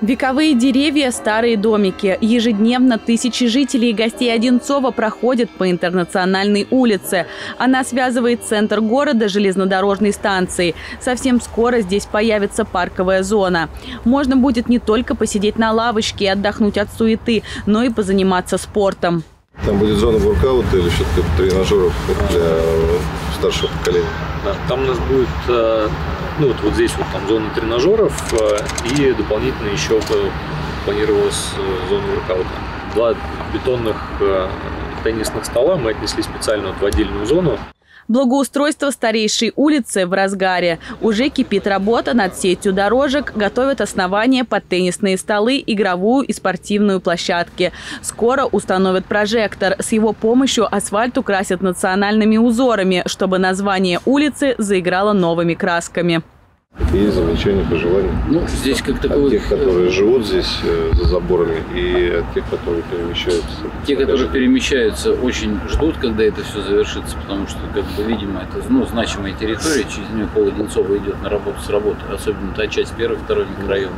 Вековые деревья, старые домики. Ежедневно тысячи жителей и гостей Одинцова проходят по Интернациональной улице. Она связывает центр города с железнодорожной станцией. Совсем скоро здесь появится парковая зона. Можно будет не только посидеть на лавочке и отдохнуть от суеты, но и позаниматься спортом. Там будет зона воркаута или что-то тренажеров для старшего поколения? Да, там у нас будет, вот здесь вот там зона тренажеров и дополнительно еще планировалась зона воркаута. 2 бетонных теннисных стола мы отнесли специально в отдельную зону. Благоустройство старейшей улицы в разгаре. Уже кипит работа над сетью дорожек, готовят основания под теннисные столы, игровую и спортивную площадки. Скоро установят прожектор. С его помощью асфальт украсят национальными узорами, чтобы название улицы заиграло новыми красками. Какие замечания, пожелания? Здесь как таковых... От тех, которые живут здесь за заборами, и от тех, которые перемещаются. Те, которые перемещаются, очень ждут, когда это все завершится, потому что, видимо, это значимая территория, через нее пол Одинцова идет на работу с работы, особенно та часть 1-2 микрорайона.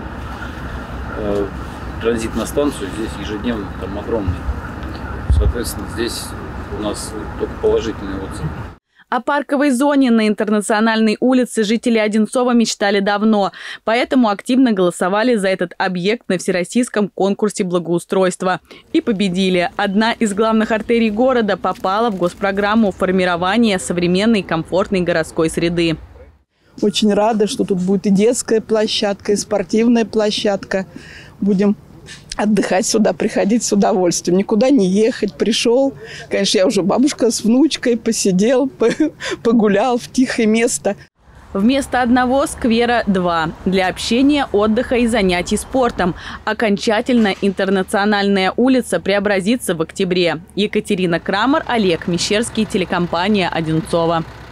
Транзит на станцию здесь ежедневно там огромный. Соответственно, здесь у нас только положительные отзывы. О парковой зоне на Интернациональной улице жители Одинцова мечтали давно, поэтому активно голосовали за этот объект на всероссийском конкурсе благоустройства. И победили. Одна из главных артерий города попала в госпрограмму формирования современной комфортной городской среды. Очень рада, что тут будет и детская площадка, и спортивная площадка. Будем отдыхать сюда, приходить с удовольствием. Никуда не ехать. Пришел. Конечно, я уже бабушка с внучкой, посидел, погулял в тихое место. Вместо одного сквера 2. Для общения, отдыха и занятий спортом. Окончательно Интернациональная улица преобразится в октябре. Екатерина Крамер, Олег Мещерский, телекомпания Одинцова.